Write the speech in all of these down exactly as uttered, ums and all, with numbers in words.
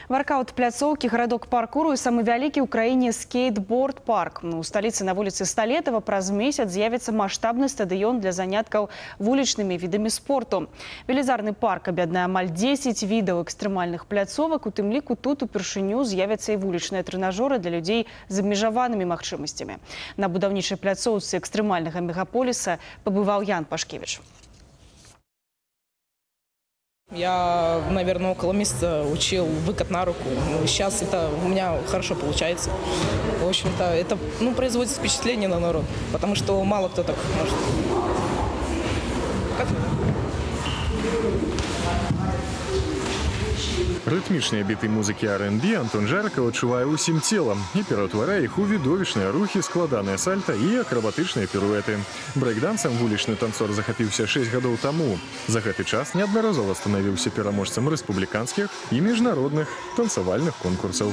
Воркаут пляцоўкі, гарадок паркуру і самы вялікі ў краіне скейтборд-парк. У сталіцы на вуліцы Сталетава праз месяц з'явіцца маштабны стадыён для заняткаў вулічнымі відамі спорту. Велізарны парк аб'яднае амаль дзесяць відаў экстрэмальных пляцовак, у тым ліку тут упершыню з'явяцца і вулічныя трэнажоры для людзей з абмежаванымі магчымасцямі. На будаўнічай пляцоўцы экстрэмальнага мегаполіса пабываў Ян Пашкевич. Я, наверное, около месяца учил выкат на руку. Сейчас это у меня хорошо получается. В общем-то, это ну, производит впечатление на народ, потому что мало кто так может. Как? Рытмічныя біты музыкі ар энд би Антон Жарко адчувае ўсім целам і ператварае іх у відовішныя рухі, складаныя сальта і акрабатычныя піруэты. Брэйкдансам вулічны танцор захапіўся шэсць гадоў таму. За гэты час неаднаразова станавіўся пераможцам рэспубліканскіх і міжнародных танцавальных конкурсаў.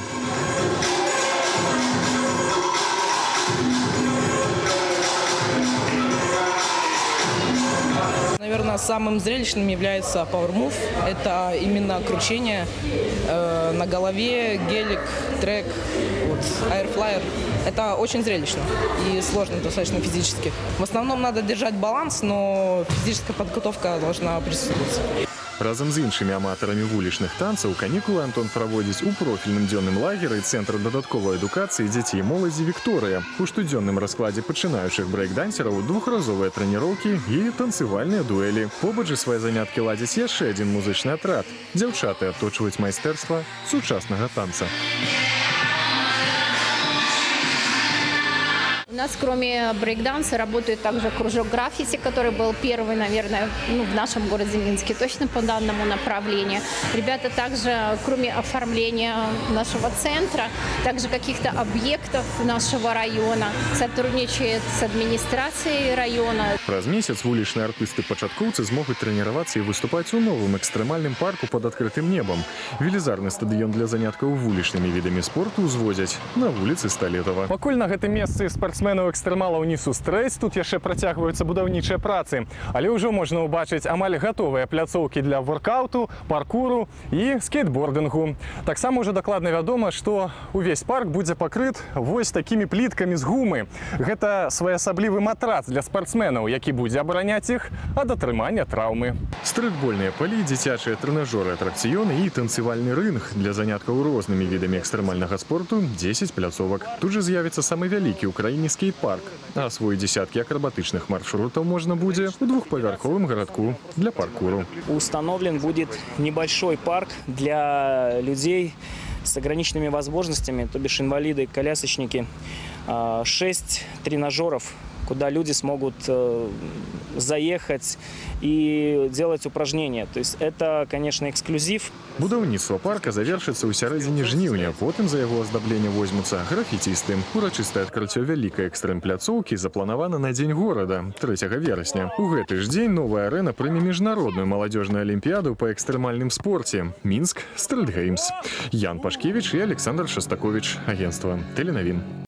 Наверное, самым зрелищным является Power Move. Это именно кручение э, на голове, гелик, трек, вот, аэрфлайер. Это очень зрелищно и сложно достаточно физически. В основном надо держать баланс, но физическая подготовка должна присутствовать. Разом з іншымі аматарамі вулічных танцаў канікулы Антон праводзіць у профільным дзённым лагеры Цэнтра дадатковай адукацыі дзяцей і моладзі «Вікторыя». У штодзённым раскладзе пачынаючых брэйкдансераў двухразовыя трэніроўкі і танцывальныя дуэлі. Побач жа свае заняткі ладзіць яшчэ адзін музычны атрад. Дзяўчаты адточваюць майстэрства сучаснага танца. У нас кроме брейкданса работает также кружок граффити, который был первый, наверное, ну, в нашем городе Минске, точно по данному направлению. Ребята также, кроме оформления нашего центра, также каких-то объектов нашего района, сотрудничают с администрацией района. Праз месяц вулічныя артысты-пачаткоўцы змогуць трэніравацца і выступаць у новым экстрэмальным парку пад адкрытым небам. Велізарны стадыён для заняткаў вулічнымі відамі спорту ўзводзяць на вуліцы Сталетава. Пакуль на гэтым месцы спартсменаў экстрэмалаў не сустрэць, тут яшчэ працягваюцца будаўнічыя працы. Але ўжо можна ўбачыць амаль гатовыя пляцоўкі для воркауту, паркуру і скейтбордынгу. Таксама ўжо дакладна вядома, што увесь парк будзе пакрыт вось такімі пліткамі з гумы. Гэта своеасаблівы матрац для спартсменаў, які будзе абараняць іх ад атрымання траўмы. Стрытбольныя палі, дзіцячыя трэнажоры, атракцыёны і танцывальны рынг для заняткаў рознымі відамі экстрэмальнага спорту дзесяць пляцовак. Тут жа з'явіцца самы вялікі ў краіне скейт-парк, а свой десяткі акрабатычных маршрутаў можна будзе у двухпавярховым гарадку для паркуру. Установлен будет небольшой парк для людей с ограниченными возможностями, то бишь инвалиды, колясочники, шесть тренажеров, куда люди смогут заехать и делать упражнения. То есть это, конечно, эксклюзив. Будаўніцтва парка завершыцца ў сярэдзіне жніўня, потым за яго аздабленне возьмуцца графіцісты. Урачыстае адкрыццё вялікай экстрэм-пляцоўкі запланавана на дзень горада, трэцяга верасня. У гэты ж дзень новая арэна прыме міжнародную маладзёжную алімпіяду па экстрэмальным спорце «Мінск Стрыт Геймс». Ян Пашкевич і Александр Шастакович. Агентство Теленавін.